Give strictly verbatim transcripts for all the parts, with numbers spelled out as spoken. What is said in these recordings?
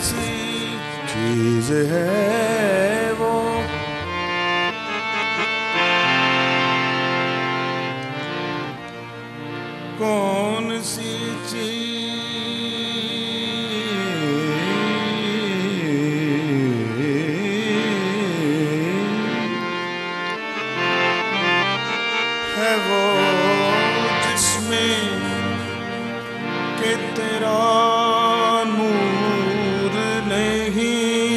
सी चीज है वो, कौन सी चीज है वो, जिसमें के तेरा नूर नहीं।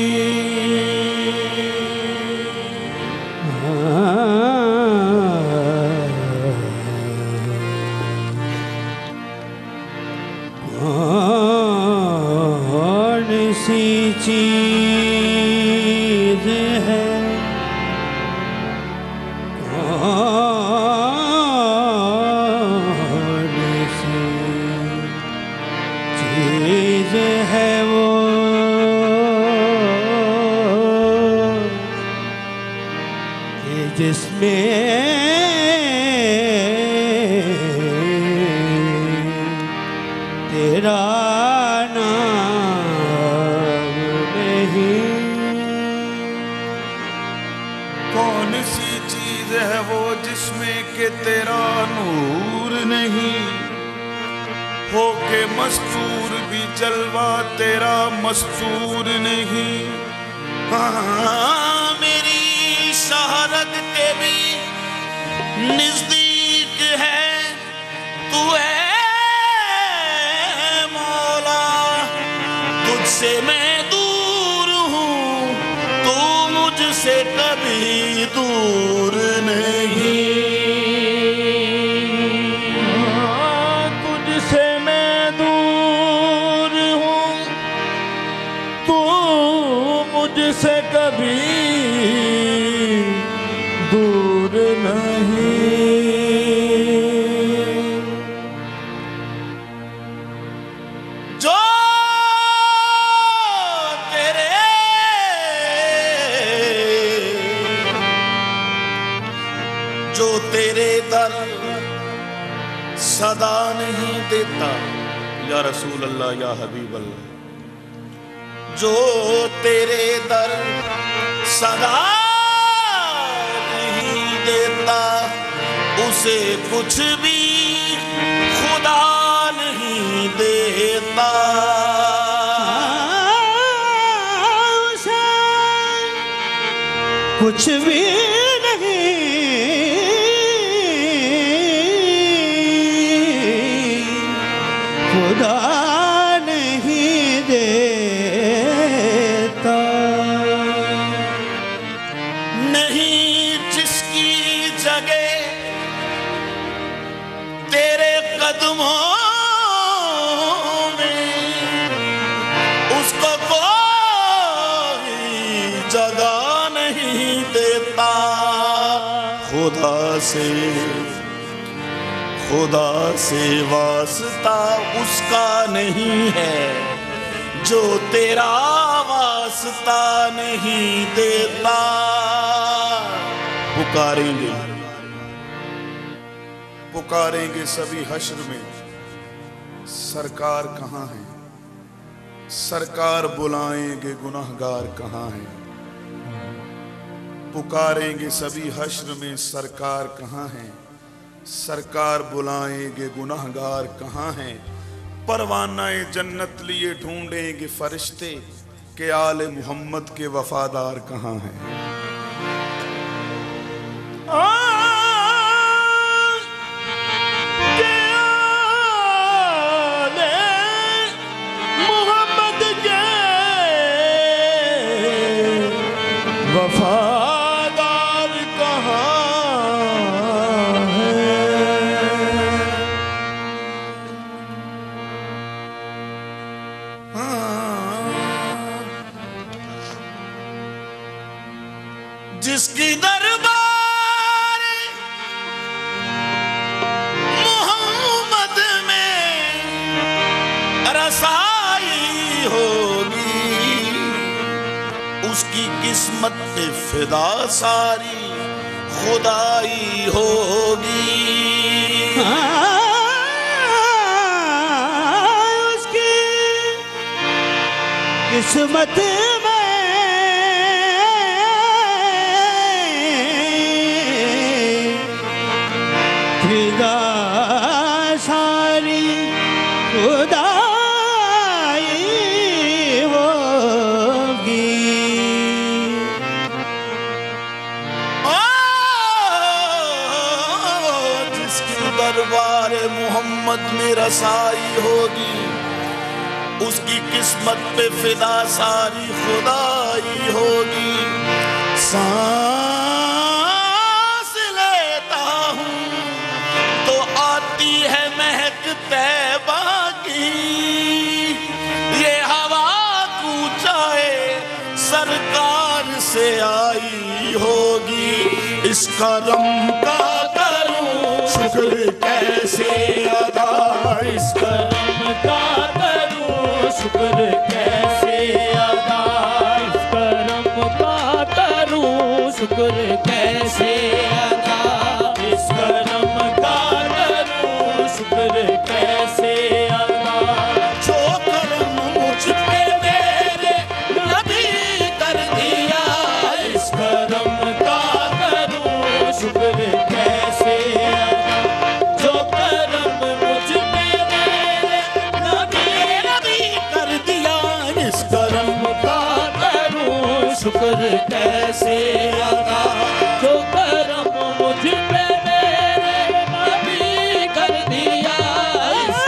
कौन सी चीज है, कौन सी चीज है वो, कि जिसमें तेरा नाम नहीं। कौन सी चीज है वो जिसमें के तेरा नूर नहीं, हो के मस्तूर भी जलवा तेरा मस्तूर नहीं। हाँ, मेरी शहादत के भी नजदीक है तू है मौला, तुझसे मैं दूर हूँ तू मुझसे कभी दूर नहीं। तुझसे मैं दूर हूँ, तू मुझसे कभी दूर नहीं। जो तेरे जो तेरे दर सदा नहीं देता, या रसूल अल्लाह या हबीब अल्लाह, जो तेरे दर सदा नहीं देता, उसे कुछ भी खुदा नहीं देता। उसे कुछ भी नहीं खुदा नहीं देता। नहीं जिसकी जगह तेरे कदमों में, उसको कोई जगह नहीं देता। खुदा से खुदा से वास्ता उसका नहीं है जो तेरा वास्ता नहीं देता। पुकारेंगे पुकारेंगे सभी हश्र में, सरकार कहाँ है? सरकार बुलाएंगे गुनाहगार कहाँ है? पुकारेंगे सभी हश्र में, सरकार कहाँ है? सरकार बुलाएंगे गुनाहगार कहाँ हैं? परवानाए जन्नत लिए ढूंढेंगे फरिश्ते के आले मोहम्मद के वफादार कहाँ हैं? मोहम्मद के वफादार कहाँ है? जिसकी दरबार मोहम्मद में रसाई होगी, उसकी किस्मत पे फिदा सारी खुदाई होगी। किस्मत में फिदा सारी खुदाई होगी। जिसकी दरबार मोहम्मद में रसाई होगी उसकी किस्मत पे फिदा सारी खुदाई होगी। सांस लेता हूँ तो आती है महक तैबा की, ये हवा कूचाए सरकार से आई होगी। इस करम का करूं शुक्र कैसे अदा, इस करम का शुक्र कैसे अदा, इस करम का करूं शुक्र कैसे अदा, इस करम का करूं शुक्र कैसे अदा। जो करम मुझ पे मेरे नबी कर दिया, इस करम का करूं शुक्र कैसे अदा। जो करम मुझ पे मेरे नबी कर दिया, इस करम का करूं शुक्र कैसे अदा। जो करम मुझ पे मेरे नबी कर दिया, इस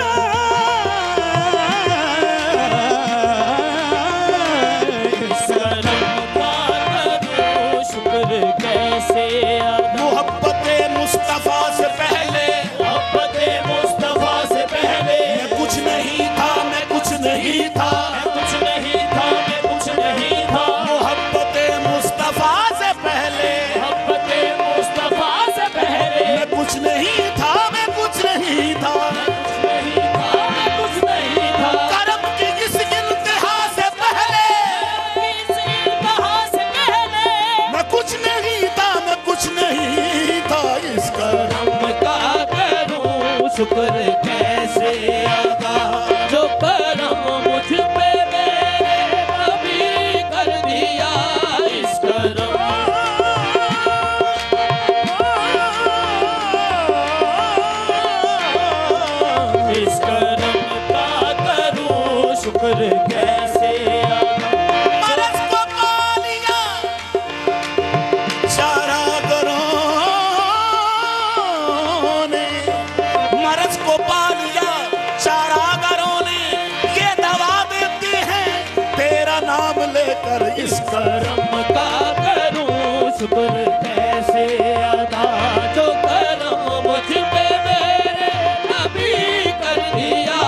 करम का करूं शुक्र कैसे अदा। मोहब्बते मुस्तफा से पहले, मोहब्बते मुस्तफा से पहले मैं कुछ नहीं था, मैं कुछ नहीं था, मैं कुछ नहीं था, मैं कुछ नहीं था। मोहब्बते मुस्तफा से पहले, मोहब्बते मुस्तफा से पहले मैं कुछ नहीं था, मैं कुछ नहीं था, मैं कुछ नहीं था, मैं कुछ नहीं था। करम की इस इंतहा से पहले, इस इंतहा से पहले मैं कुछ नहीं था, मैं कुछ नहीं था। इस करम का करूं शुक्र कैसे अदा। जो करम मुझ पे मेरे नबी कर दिया, इस करम इस करम का करूं शुक्र कैसे अदा। मरज़ को पा लिया सारा घरों ने, मरज़ को पा लिया सारा घरों ने, ये दवा देते हैं तेरा नाम लेकर। इस करम का करूं शुक्र कैसे अदा। जो करम मुझ पे मेरे नबी कर दिया,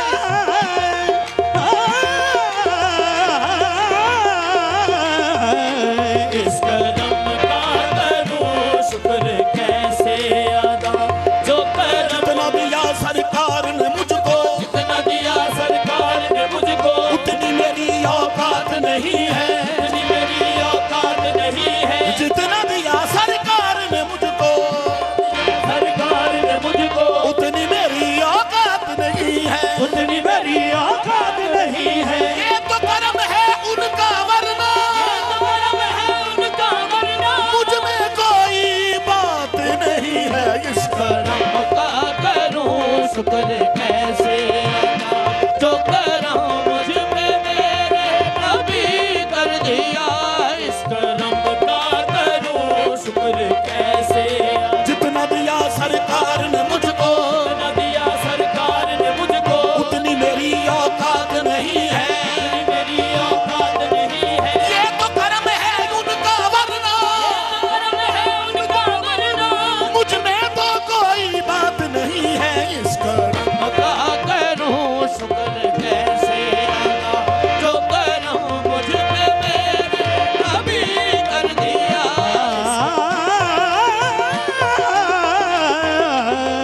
इस करम का करूं शुक्र कैसे अदा। जो करम जितना दिया सरकार ने मुझको, जितना दिया सरकार ने मुझको, उतनी मेरी औकात नहीं है, उतनी मेरी औकात नहीं है। जितना दिया सरकार ने मुझको, सरकार ने मुझको, उतनी मेरी औकात नहीं है, उतनी मेरी औकात नहीं है। ये तो करम है उनका वरना, ये तो करम है उनका वरना मुझ में कोई बात नहीं है। इस करम का करूं शुक्र कैसे अदा। जो करम मुझ पे मेरे नबी कर दिया, इस करम का करूं शुक्र कैसे अदा। जितना दिया सरकार ने मुझको, जितना दिया सरकार ने मुझको, उतनी मेरी औकात नहीं है, उतनी मेरी औकात नहीं है। ये तो करम है उनका वरना, ये तो करम है उनका वरना मुझ में तो कोई बात नहीं है। इस करम का करूं शुक्र कैसे अदा। जो करम मुझ पे मेरे नबी कर दिया,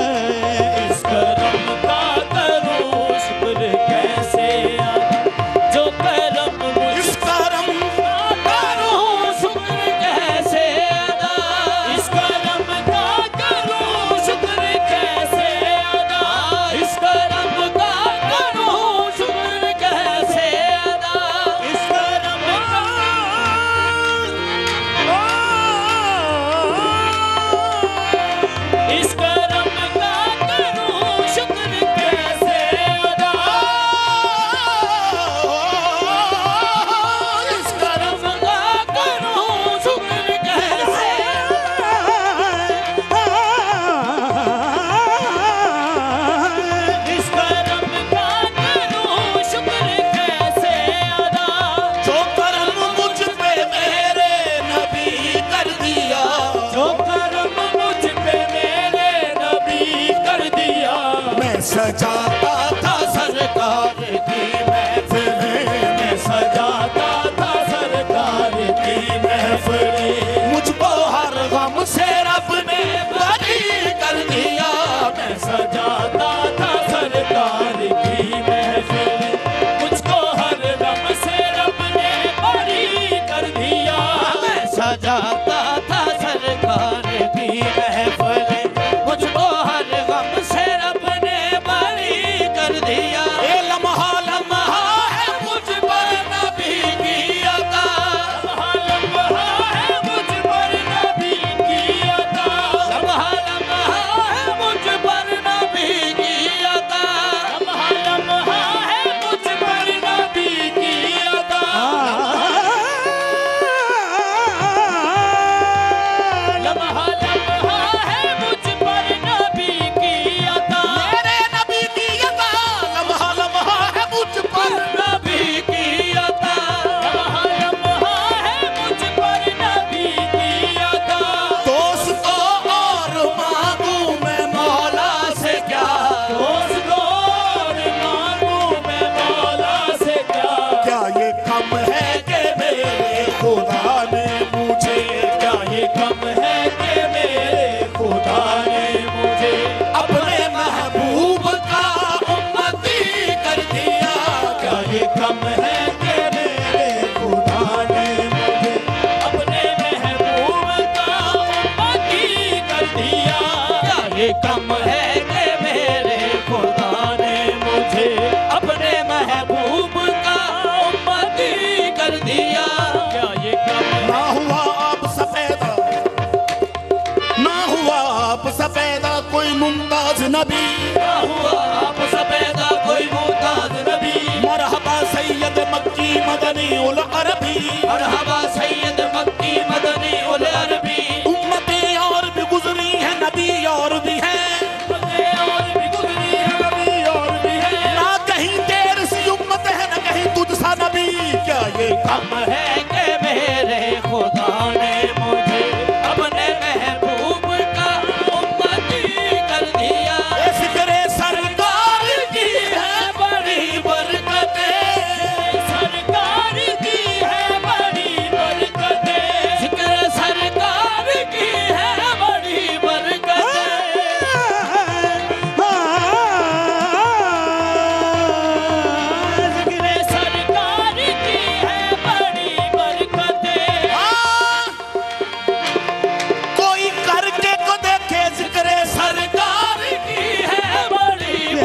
सजाता था सरकार की महफिलें, मैं सजाता था सरकार की महफिलें। मुझको हर गम से रब ने बरी कर दिया, मैं सजाता था सरकार की महफिलें। मुझको हर गम से रब ने बरी कर दिया, मैं सजाता था सरकार की महफिलें। मुझको हर गम से रब ने बरी कर दिया। ये लम्हा लम्हा है मुझ पर नबी की अता, लम्हा लम्हा है मुझ पर नबी की अता, लम्हा लम्हा है मुझ पर नबी की अता, लम्हा लम्हा है मुझ पर नबी की अता। लम्हा लम्हा है मुझ पर नबी की अता, मेरे नबी की अता। लम्हा लम्हा है मुझ पर नबी की अता, लम्हा लम्हा है मुझ पर नबी की अता। दोस्तों और मांगू मैं मौला से क्या, दोस्तों और मांगू मैं मौला से क्या, क्या ये कम है कि मेरे खुदा ने मुझे, क्या ये कम है कि मेरे खुदा ने मुझे अपने महबूब का उम्मती कर दिया। क्या ये कम है कि मेरे खुदा ने मुझे अपने महबूब का उम्मती कर दिया। क्या ये कम है कि मेरे खुदा ने मुझे अपने महबूब का उम्मती कर दिया। क्या ये कम ना हुआ आप सफेदा, ना हुआ आप सफेदा कोई मुमताज नबी, ना हुआ आप सफेदा कोई मुमताज नबी। मरहबा सैयद मक्की मदनी उल अरबी, मरहबा सैयद मक्की मदनी उल अरबी। उम्मतें और भी गुजरी है नबी और भी है, उम्मतें और भी गुजरी है नबी और भी है। ना कहीं तेर सी उम्मत है ना कहीं तुझ सा नबी। क्या ये कम है कि मेरे खुदा ने मुझे अपने महबूब का उम्मती कर दिया। ज़िक्र सरकार की है बड़ी बरकतें, सरकार की है बड़ी बरकतें, ज़िक्र सरकार की है बड़ी बरकतें। ज़िक्र सरकार की है बड़ी बरकतें। कोई करके को देखे ज़िक्र सरकार की है बड़ी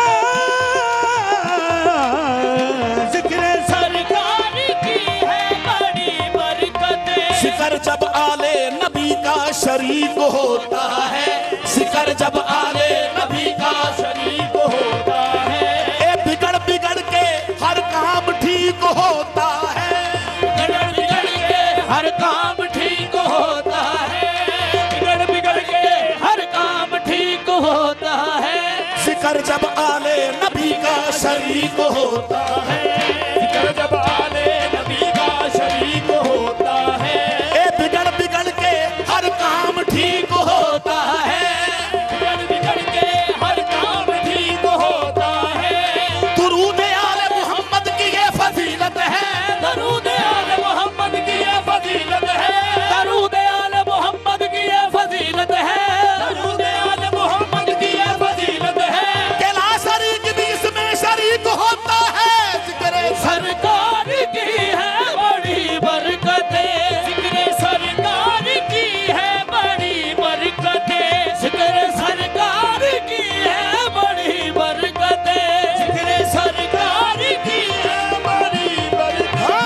ज़िक्र सरकार की है बड़ी बरकतें। ज़िक्र जब आले नबी का शरीक होता है, ज़िक्र जब आले नबी का शरीक होता है। ए बिगड़ बिगड़ के हर काम ठीक होता है, बिगड़ बिगड़ के हर काम ठीक होता है, बिगड़ बिगड़ के हर काम ठीक होता है। ज़िक्र जब आले नबी का शरीक होता है, ज़िक्र जब आले नबी का शरीक होता है। ए बिगड़ बिगड़ के हर काम ठीक होता है, बिगड़ बिगड़ के हर काम ठीक होता है। दुरूद आले मोहम्मद की ये फजीलत है, दरूद आले मोहम्मद की ये फजीलत है, दरूद आले मोहम्मद की ये फजीलत है, दरूद आले मोहम्मद की ये फजीलत है। केला शरीक भी इसमें शरीक होता है। ज़िक्र सरकार की है बड़ी बरकतें, ज़िक्र सरकार की है बड़ी बरकतें, ज़िक्र सरकार की है बड़ी बरकतें, ज़िक्र सरकार की है बड़ी बरकतें।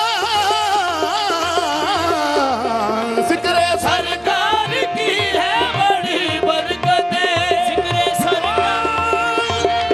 ज़िक्र सरकार की है बड़ी बरकतें, ज़िक्र सरकार,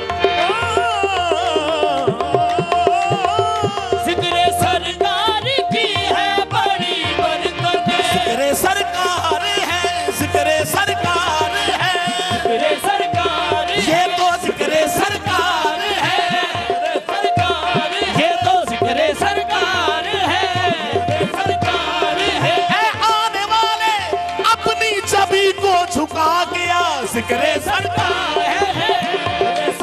ज़िक्र सरकार की है बड़ी बरकतें। ज़िक्र सरकार है, ज़िक्र सरकार है, ज़िक्र सरकार, ये तो ज़िक्र सरकार है, सरकार, ये तो ज़िक्र सरकार है, सरकार है। है आने वाले अपनी छवि को झुका गया, ज़िक्र सरकार है,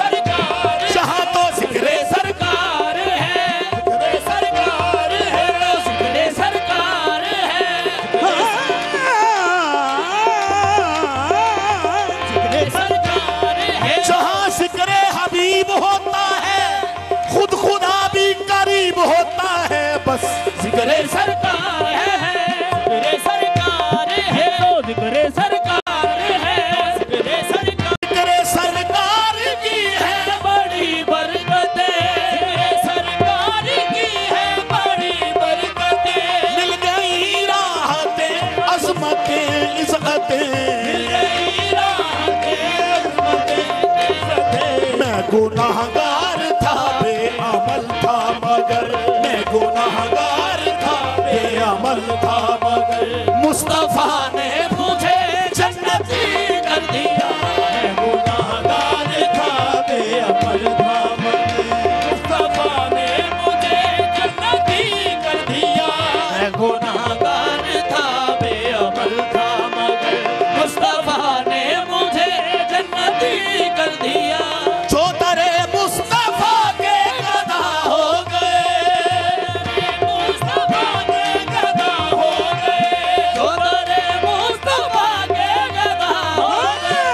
गुनाहगार था, बेअमल था मगर मैं गुनाहगार था, बेअमल था मगर मुस्तफा ने मुझे जन्नती कर दिया। मैं गुनाहगार था, बेअमल था मगर मुस्तफा ने मुझे जन्नती कर दिया। मैं गुनाहगार था, बेअमल था मगर मुस्तफा ने मुझे जन्नती कर दिया। जो दरे मुस्तफा के गदा हो गए, मुस्तफा के गदा हो गए, जो दरे मुस्तफा के गदा हो गए,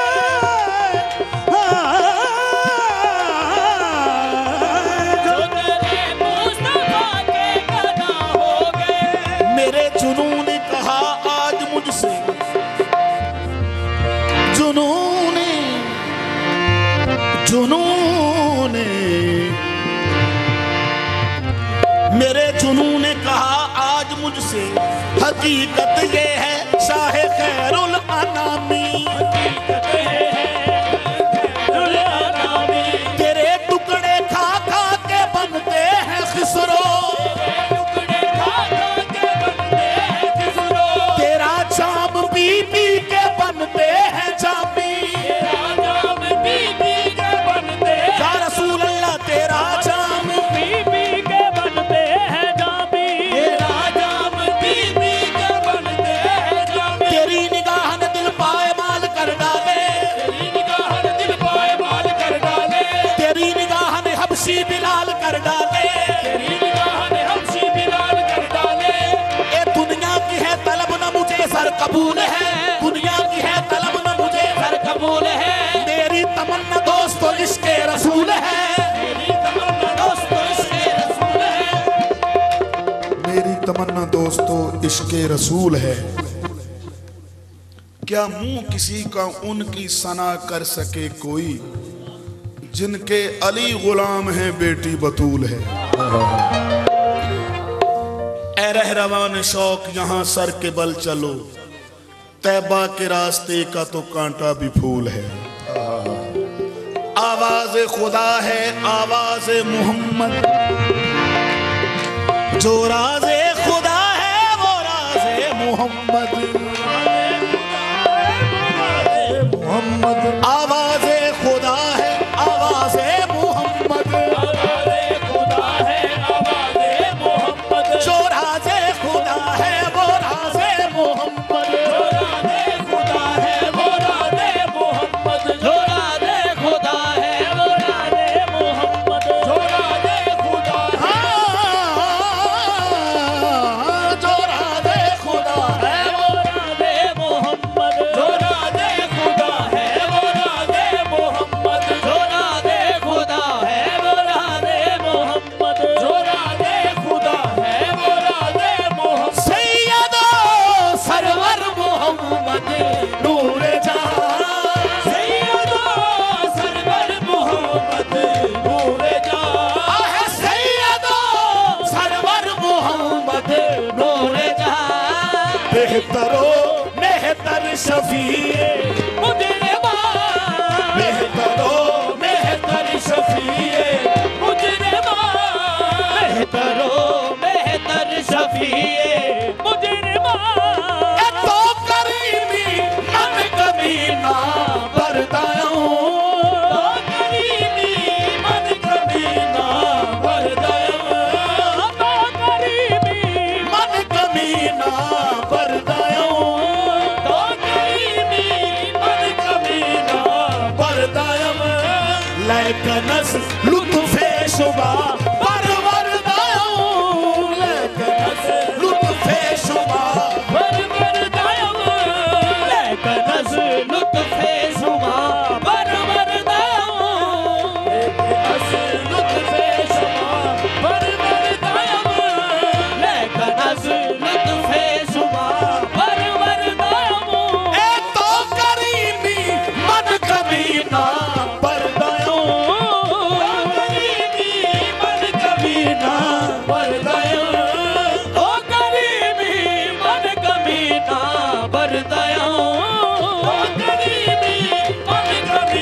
जो दरे मुस्तफा के गदा हो गए। मेरे जुनू ने कहा आज मुझसे, जुनू ने जुनू ने मेरे जुनू ने कहा आज मुझसे, हकीकत ये है शाहे खैरुल अनामी, तेरे टुकड़े खा खा के बनते हैं खिसरो, टुकड़े खा खा के बनते हैं खिसरो, तेरा जाम पी पी के बनते हैं जामी, तेरा जाम पी पी के बनते हैं, या रसूल अल्लाह तेरा जाम पी पी के बनते हैं जामी, तेरा जाम पी पी के बनते हैं जामी। तेरी निगाह ने दिल पाए माल कर डाले, तेरी निगाह ने दिल पाए माल कर डाले, तेरी निगाह ने हबशी बिलाल कर डाले, तेरी निगाह ने हमशी बिलाल कर डाले। ए दुनिया की है तलब न मुझे सर कबूल है, दुनिया की है तलब न मुझे सर कबूल है, मेरी तमन्ना दोस्तों इश्क़े रसूल है, मेरी तमन्ना दोस्तों इसके रसूल है। मेरी तमन्ना दोस्तों इश्क़े रसूल है। क्या मुंह किसी का उनकी सना कर सके कोई, जिनके अली गुलाम है बेटी बतूल है। ए रहरवान शौक यहाँ सर के बल चलो, तैबा के रास्ते का तो कांटा भी फूल है। आवाज खुदा है आवाज मोहम्मद, जो राज़े खुदा है वो राज़े मोहम्मद, मोहम्मद आवाज़े खुदा है आवाज़े मोहम्मद, आवाज़े खुदा है आवाज़े मोहम्मद, जो राज़े खुदा है वो राज़े मोहम्मद, जो राज़े खुदा है वो राज़े मोहम्मद, जो राज़े खुदा है वो राज़े मोहम्मद, जो राज़े खुदा है हाँ, जो राज़े खुदा है वो राज़े मोहम्मद, जो राज़े खुदा है वो राज़े मोहम्मद, जो राज़े खुदा है वो राज़े मोहम्मद, जो राज़े खुदा है वो राज़े मोहम्मद। सैयदो सरवर मोहम्मद नूर जहां, सैयदो सरवर मोहम्मद नूरे जहां, आहे सैयदो सरवर मोहम्मद नूरे जहां, बेहतरो मेहतर शफीए, मुजरिमा बेहतरो मेहतर शफीए, मुजरिमा बेहतरो बेहतर शफीए मुजरिमा। ए तो करीमी मन कभी ना बरदाऊं, तो करीमी मन कभी ना भर दया, तो करीमी मन कभी ना बरदाऊं, तो करीमी मन कभी ना बरदायम लैकनस लुत्फे शुबा परवरदाऊं, लैकनस लुत्फे शुबा भर भर दया, लेकिन अस लुत्फे सुमा भर भर दया, अस लुत्फे सुमा भर भर दया, लेकिन अस लुत्फे सुमा भर भर दया। ए तो करीमी मन कभी ना बरदाऊं, करीमी मन कभी ना भर दया, ओ करीमी मन कभी ना भर दया, ओ करीमी मन कभी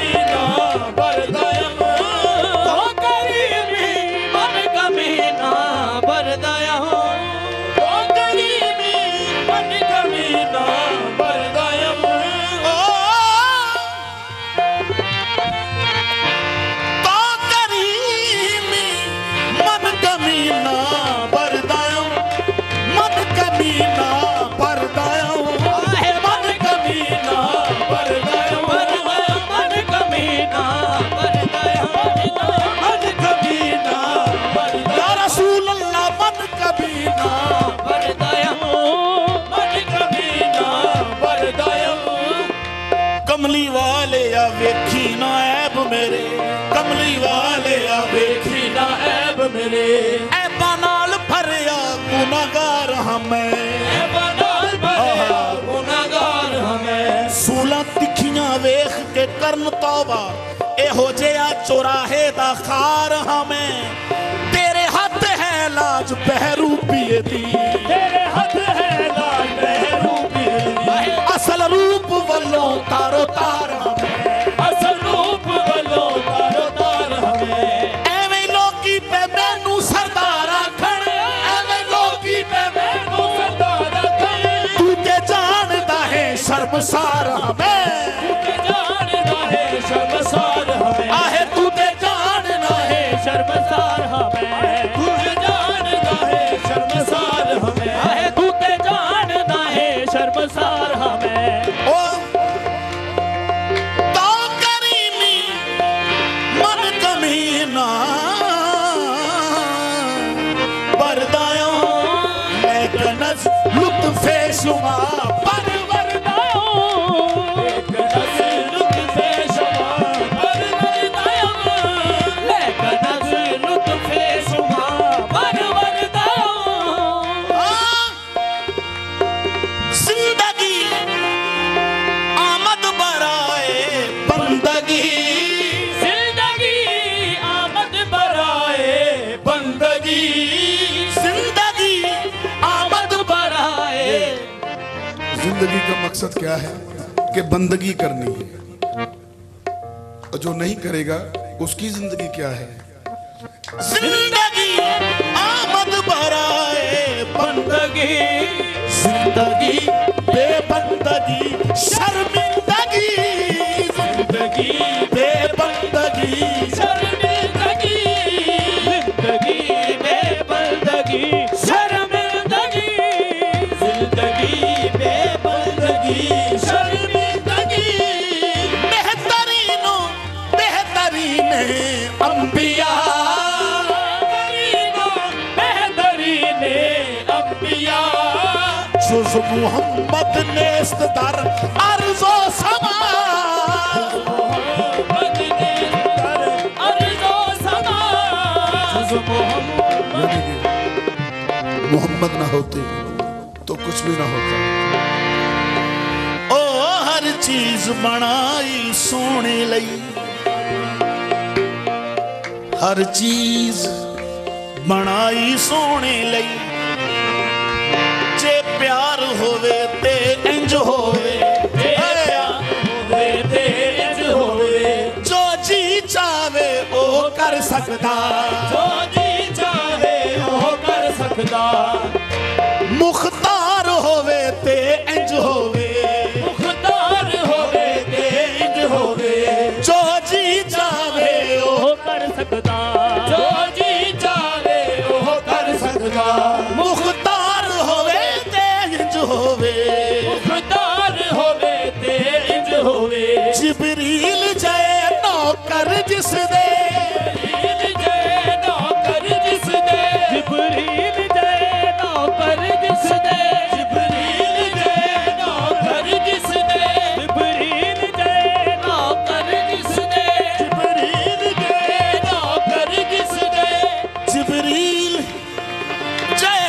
वेखी ना ऐब मेरे कमली वाले आ वेखी ना ऐब मेरे ऐबा नाल भरिया गुनाहगार हां मैं ऐबा नाल भरिया गुनाहगार हां मैं सूला तिखियां वेख के करन तौबा एहो जिहा चौराहे दा खार हां मैं तेरे हाथ है लाज बहरू पिए दी तेरे हाथ है लाज बहरू पिए दी असल रूप वल्लों तारो तार हमें असल रूप वल्लों तारो तार हमें एवें लोकी पे मैनू सरदार आखण एवें लोकी पे मैनू सरदार आखण तू ते जानदा है शर्मसार हमें तू ते जानदा है शर्मसार हमें आहे तू ते जानदा है शर्मसार हमें तू ते जानदा है शर्मसार हमें आहे तू ते जानदा है शर्मसार हमें ओ तो करीमी मन कमीना बरदायो लेकिन लुत्फे शुमा पर बरदायो लेकिन लुत्फे शुमा पर बरदायो लेकिन लुत्फे शुमा पर बरदायो जिंदगी आमद बराए बंदगी जिंदगी आमद बराए बंदगी जिंदगी आमद बराए जिंदगी का मकसद क्या है कि बंदगी करनी है और जो नहीं करेगा उसकी जिंदगी क्या है जिंदगी आमद बराए बंदगी जिंदगी बेबंदगी शर्मिंदगी जिंदगी बेबंदगी शर्मिंदगी जिंदगी बेबंदगी शर्मिंदगी जिंदगी बेबंदगी शर्मिंदगी बेहतरीनो बेहतरीन अंबिया बेहतरीन अंबिया जुज़ मुहम्मद नेस्त दर अर्ज़ो समा मुहम्मद नेस्त दर अर्ज़ो समा जुज़ मुहम्मद मोहम्मद ना होते तो कुछ भी ना होता ओ हर चीज बनाई सोने लई हर चीज बनाई सोने लई जे प्यार होवे ते इंज होवे जे प्यार होवे ते इंज होवे जो जी चाहे ओ कर सकदा जो जी चाहे ओ कर सकदा मुख्तार होवे ते इंज होवे मुख्तार होवे ते इंज होवे जो जी चाहे ओ कर सकदा जो जी चाहे ओ कर सकदा मुख्तार होवे ते इंज होवे मुख्तार होवे ते इंज होवे जिब्रील जय नौकर जिस दे जिब्रील जय नौकर जिस दे जिब्रील जय नौकर जिस दे जिब्रील जय नौकर जिस दे जिब्रील जय नौकर जिस दे जिब्रील जय नौकर जिस दे जिब्रील जय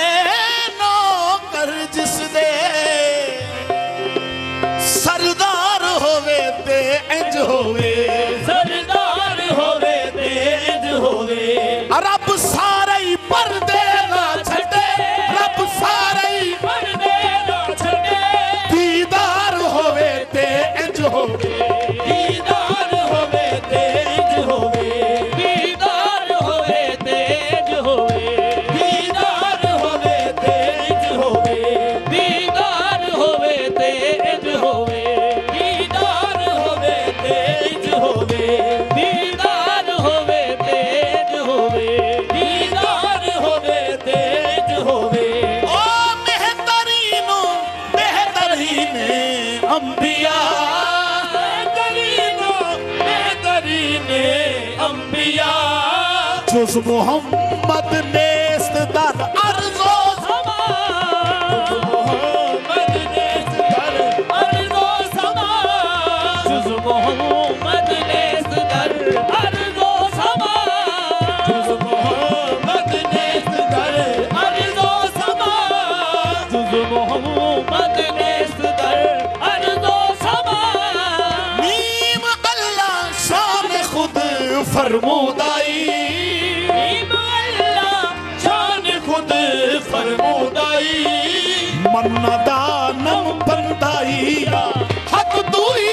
नौकर जिस दे सरदार होवे ते इंज होवे सरदार होवे ते इंज होवे रब सारे ही पर्दे ना छड़े रब सारे ही पर्दे ना छड़े दीदार होवे ते इंज होवे दीदार होवे ते इंज होवे दीदार होवे ते इंज होवे दीदार होवे ते इंज होवे दीदार होवे ते इंज होवे दीदार होवे ते इंज होवे दीदार होवे ते इंज होवे दीदार होवे ते इंज होवे ओ बेहतरीनो बेहतरीन अंबिया बेहतरीनो बेहतरीन अंबिया जुज़ मुहम्मद नेस्त दर अर्ज़ो समा जुज़ मुहम्मद नेस्त दर अर्ज़ो समा जुज़ मुहम्मद फरमूदाई शान खुद फरमूदाई मन्ना दानम बंदाइया हक तूई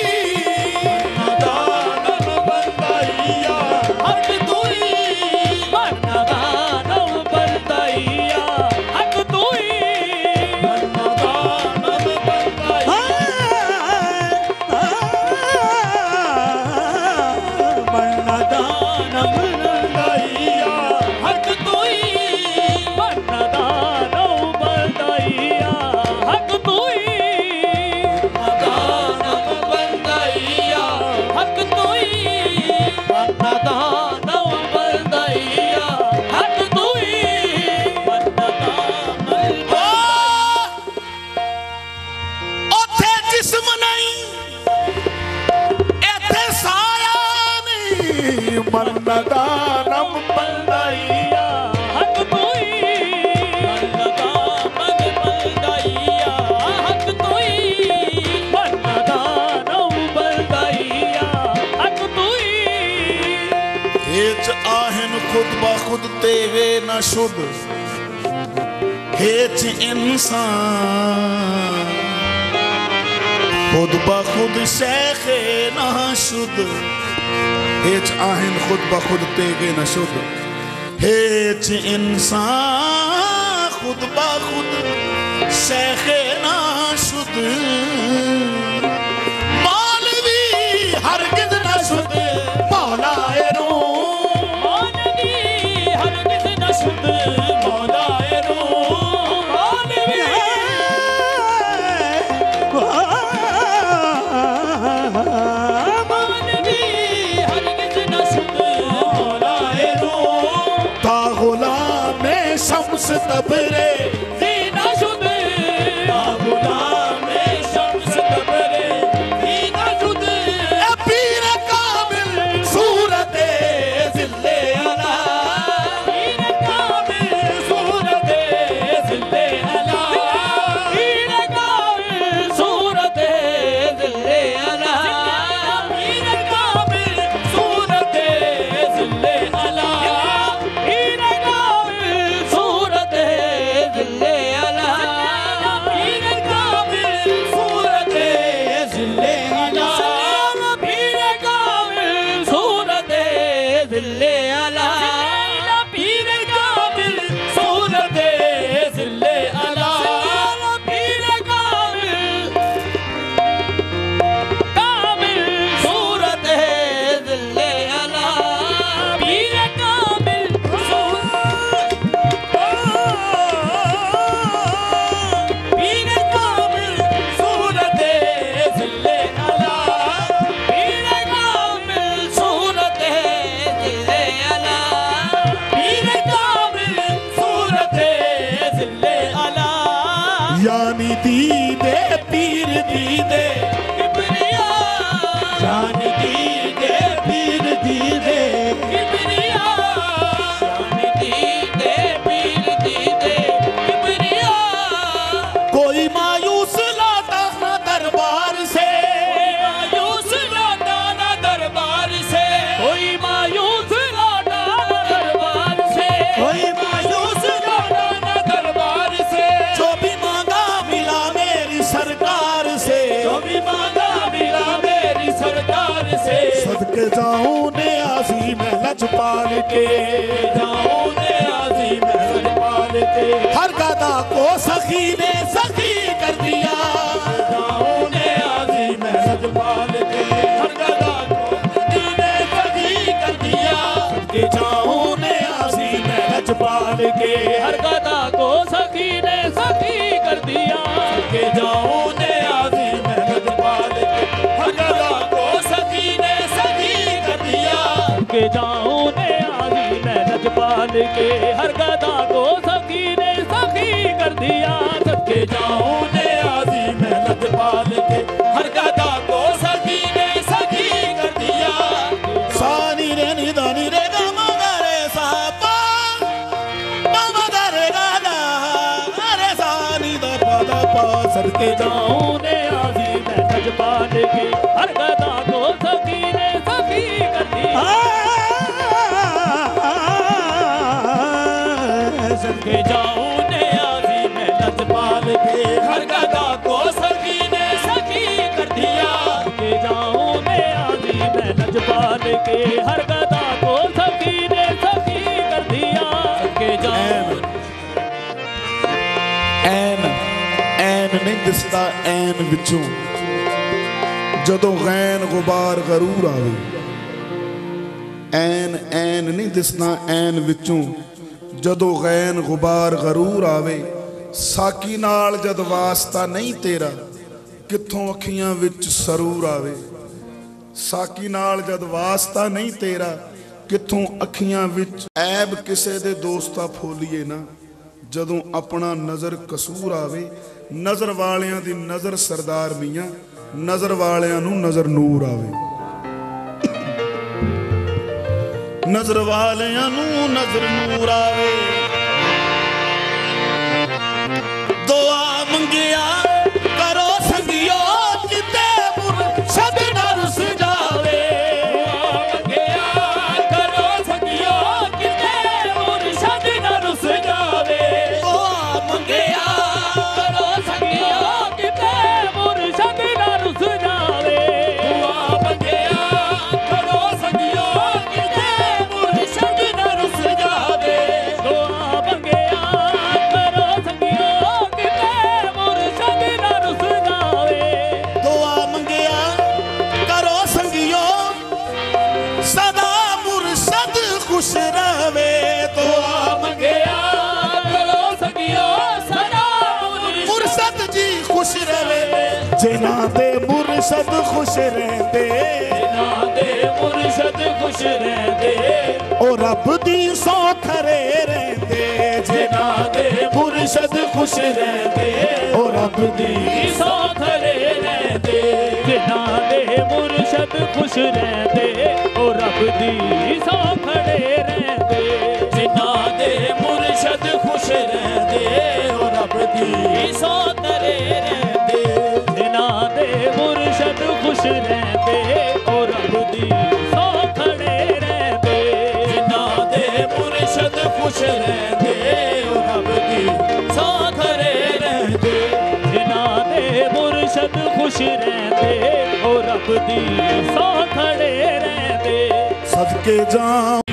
दानम बंदाइया हक तूई मन्ना दानम बंदाइया हक तूई मन्ना दानम बंदाइया मन्ना दानम बंदाइया हक तूई मन्ना दानम बंदाइया हक तूई दानम बंदाइया हक तूई मन्ना दानम बंदाइया हक तूई मन्ना दानम ओथे जिस्म नहीं एथे साया नहीं मन्ना दानम बंदाइया हक तूई मन्ना दानम बंदाइया हक तूई मन्ना दानम बंदाइया हक तूई हेच आहन खुद ब खुद तेवे न शुद्ध हेच इंसान खुद ब खुद शेख न शुद्ध हेच आहन खुद ब खुद तेगे न शुद्ध हेच इंसान खुद ब खुद शेख न शुद्ध मौलवी हरगिज न शुद्ध मौलाए रू मौलवी हरगिज न शुद्ध मौलाए रू मौलवी मौलवी हरगिज न शुद्ध मौलाए रू ता गुलाम शम्स तबरे दीना शुद्ध ता गुलाम शम्स तबरे दीना शुद्ध ए पीर कामिल सूरत जिल्ले अला पीर कामिल सूरत जिल्ले अला पीर कामिल सूरत जिल्ले अला पीर कामिल सूरत जिल्ले अला पीर कामिल सूरत जिल्ले अला पीर कामिल सूरत जिल्ले अला पीर कामिल सूरत जिल्ले अला पीर कामिल सूरत जिल्ले अला पीर कामिल कामिल सूरत जिल्ले अला पीर कामिल पीर कामिल सूरत जिल्ले अला पीर कामिल सूरत जिल्ले अला पीर कामिल सूरत जिल्ले अला यानी दीदे पीर दीदे किबरिया यानी दीदे पीर दीदे किबरिया यानी दीदे पीर दीदे किबरिया कोई मायूस लाता ना दरबार से मायूस लाता ना दरबार से कोई मायूस लाता ना दरबार से कोई मायूस लाता ना दरबार से जो भी मांगा मिला मेरी सरकार से जो भी मांगा मिला मेरी सरकार से सदके जाऊं ने आजी में लजपाल के जाऊं ने आजी में लजपाल के हर गदा को सखी ने सखी कर दिया जाऊं ने आजी में लजपाल के हर गदा को सखी ने सखी कर दिया सदके जाऊं ने आजी में लजपाल के हर गदा को सखी ने सखी कर दिया सदके जाऊं ने आजी में लजपाल के हर गदा को सखी ने सखी कर दिया के जाऊं ने आजी में लजपाल के हर गदा को सखी ने सखी कर दिया सदके जाऊं ने आजी में लजपाल के हर गदा को सखी ने सखी कर दिया सानी रे नि दानी रे गा मा गा रे सा पा मा मा गा रे गा गा रे सानी दा पा दा पा सदके जाऊं ने आजी में लजपाल के हर गदा को सखी ने सखी कर दिया सदके जाऊं नियाज़ी में लजपाल के हर गदा को सखी ने सखी कर दिया सदके जाऊं नियाज़ी में लजपाल के हर गदा को सखी ने सखी कर दिया सदके जाऊं ਐਨ ਐਨ ਨਹੀਂ ਦਿਸਦਾ ਐਨ ਵਿੱਚੋਂ ਜਦੋਂ ਗੈਨ ਗੁਬਾਰ ਗਰੂਰ ਆਵੇ ਐਨ ਐਨ ਨਹੀਂ ਦਿਸਦਾ ਐਨ ਵਿੱਚੋਂ ਜਦੋਂ ਗੈਨ ਗੁਬਾਰ ਗਰੂਰ ਆਵੇ ਸਾਕੀ ਨਾਲ ਜਦ ਵਾਸਤਾ ਨਹੀਂ ਤੇਰਾ ਕਿੱਥੋਂ ਅੱਖੀਆਂ ਵਿੱਚ ਸਰੂਰ ਆਵੇ ਸਾਕੀ ਨਾਲ ਜਦ ਵਾਸਤਾ ਨਹੀਂ ਤੇਰਾ ਕਿੱਥੋਂ ਅੱਖੀਆਂ ਵਿੱਚ ਐਬ ਕਿਸੇ ਦੇ ਦੋਸਤਾ ਫੋਲੀਏ ਨਾ ਜਦੋਂ ਆਪਣਾ ਨਜ਼ਰ ਕਸੂਰ ਆਵੇ ਨਜ਼ਰ ਵਾਲਿਆਂ ਦੀ ਨਜ਼ਰ ਸਰਦਾਰ ਮੀਆਂ ਨਜ਼ਰ ਵਾਲਿਆਂ ਨੂੰ ਨਜ਼ਰ ਨੂਰ ਆਵੇ ਨਜ਼ਰ ਵਾਲਿਆਂ ਨੂੰ ਨਜ਼ਰ ਨੂਰ ਆਵੇ ਦੁਆ ਮੰਗਿਆ ਕਰੋ ਸੰਗਿਓ ਕਿਤੇ ਮੁਰਸ਼ਦ ਨਾ ਰੁੱਸ ਜਾਵੇ दुआ मंगिया करो सखियो किते मुर्शद न रुस जावे दुआ मंगिया करो सखियो किते मुर्शद न रुस जावे दुआ मंगिया करो सखियो किते मुर्शद न रुस जावे दुआ मंगिया करो सखियो किते मुर्शद न रुस जावे ਦੁਆ ਮੰਗਿਆ ਕਰੋ ਸੰਗਿਓ ਸਦਾ ਮੁਰਸ਼ਦ ਖੁਸ਼ ਰਵੇ ਦੁਆ दुआ मंगिया करो सखियो सदा ਮੁਰਸ਼ਦ ਜੀ ਖੁਸ਼ ਰਵੇ ਜਿਨ੍ਹਾਂ ਦੇ ਮੁਰਸ਼ਦ ਖੁਸ਼ ਰਹਿੰਦੇ ਜਿਨ੍ਹਾਂ ਦੇ ਮੁਰਸ਼ਦ ਖੁਸ਼ ਰਹਿੰਦੇ ਉਹ ਰੱਬ ਦੀ ਸੌ ਖਰੇ ਰਹਿੰਦੇ ਜਿਨ੍ਹਾਂ ਦੇ ਮੁਰਸ਼ਦ ਖੁਸ਼ ਰਹਿੰਦੇ ਉਹ ਰੱਬ ਦੀ ਸੌ ਖਰੇ ਰਹਿੰਦੇ ਜਿਨ੍ਹਾਂ ਦੇ ਮੁਰਸ਼ਦ ਖੁਸ਼ ਰਹਿੰਦੇ ਉਹ ਰੱਬ ਦੀ ਸੌ ਖੜੇ ਰਹਿੰਦੇ ਜਿਨ੍ਹਾਂ ਦੇ ਮੁਰਸ਼ਦ ਖੁਸ਼ ਰਹਿੰਦੇ ਉਹ ਰੱਬ ਦੀ ਸੌ ਤਰੇ ਰਹਿੰਦੇ ਜਿਨ੍ਹਾਂ ਦੇ ਮੁਰਸ਼ਦ ਖੁਸ਼ ਰਹਿੰਦੇ ਉਹ ਰੱਬ ਦੀ ਸੌ ਖੜੇ ਰਹਿੰਦੇ ਜਿਨ੍ਹਾਂ ਦੇ ਮੁਰਸ਼ਦ ਖੁਸ਼ ਰਹਿੰਦੇ ਉਹ ਰੱਬ ਦੀ ਸੌ ਖੜੇ ਰਹਿੰਦੇ ਜਿਨ੍ਹਾਂ ਦੇ ਮੁਰਸ਼ਦ ਖੁਸ਼ ਰਹਿੰਦੇ ਉਹ ਰੱਬ ਦੀ ਸੌ ਖੜੇ ਰਹਿੰਦੇ ਸਦਕੇ ਜਾ